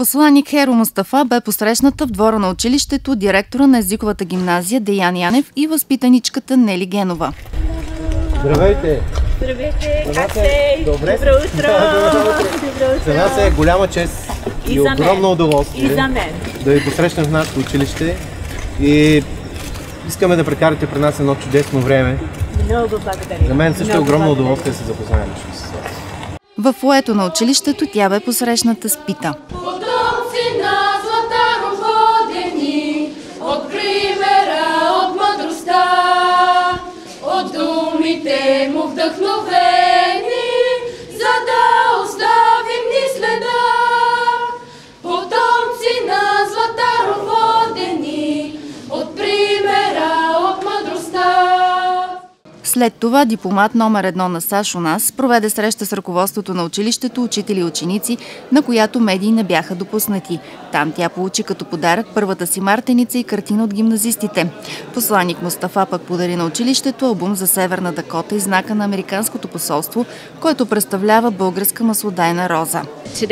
Посланик Херо Мустафа бе посрещната в двора на училището директора на езиковата гимназия Деян Янев и възпитаничката Нели Генова. Здравейте! Здравейте! Как сте? Добре. Добро утро! За нас е голяма чест и огромно удоволствие да ви посрещнем в нашето училище и искаме да прекарате при нас едно чудесно време. Много благодаря. За мен също е огромно удоволствие да се запознаем лично с вас. В фоайето на училището тя бе посрещната с пита. Потомци на Златаров водени, от примера, от мъдростта, от думите му вдъхновени, за да оставим ни следа. Потомци на Златаров водени, от примера, от мъдростта. След това дипломат номер 1 на САЩ у нас проведе среща с ръководството на училището, учители и ученици, на която медии не бяха допуснати. Там тя получи като подарък първата си мартеница и картина от гимназистите. Посланик Мустафа пък подари на училището албум за Северна Дакота и знака на Американското посолство, който представлява българска маслодайна роза.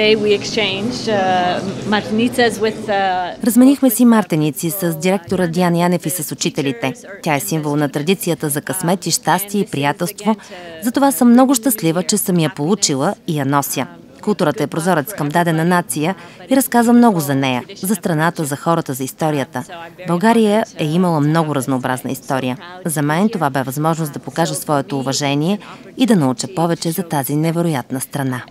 Разменихме си мартеници с директора Деян Янев и с учителите. Тя е символ на традицията за късмет и щастие и приятелство. Затова съм много щастлива, че съм я получила и я нося. Културата е прозорец към дадена нация и разказва много за нея, за страната, за хората, за историята. България е имала много разнообразна история. За мен това бе възможност да покажа своето уважение и да науча повече за тази невероятна страна.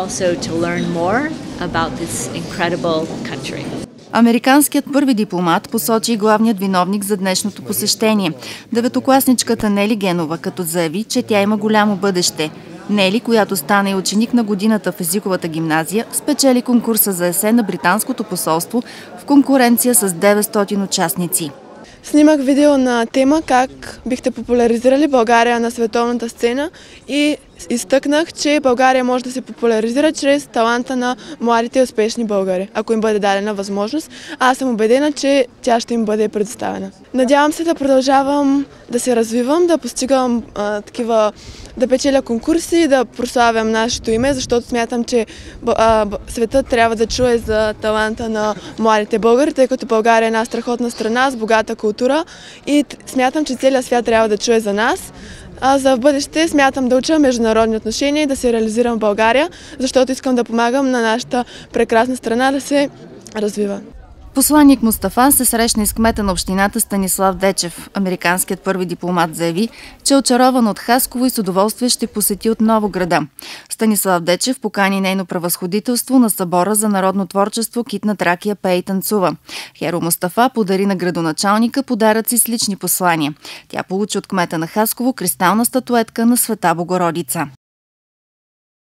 Американският първи дипломат посочи главният виновник за днешното посещение – деветокласничката Нели Генова, като заяви, че тя има голямо бъдеще. Нели, която стана и ученик на годината в езиковата гимназия, спечели конкурса за есе на Британското посолство в конкуренция с 900 участници. Снимах видео на тема как бихте популяризирали България на световната сцена и изтъкнах, че България може да се популяризира чрез таланта на младите и успешни българи, ако им бъде дадена възможност. Аз съм убедена, че тя ще им бъде предоставена. Надявам се да продължавам да се развивам, да постигам да печеля конкурси, да прославям нашето име, защото смятам, че светът трябва да чуе за таланта на младите българи, тъй като България е една страхотна страна с богата култура и смятам, че целият свят трябва да чуе за нас. А за в бъдеще смятам да уча международни отношения и да се реализирам в България, защото искам да помагам на нашата прекрасна страна да се развива. Посланик Мустафа се срещна с кмета на общината Станислав Дечев. Американският първи дипломат заяви, че е очарован от Хасково и с удоволствие ще посети отново града. Станислав Дечев покани нейно превъзходителство на събора за народно творчество Китна Тракия пее и танцува. Херо Мустафа подари на градоначалника подаръци с лични послания. Тя получи от кмета на Хасково кристална статуетка на Света Богородица.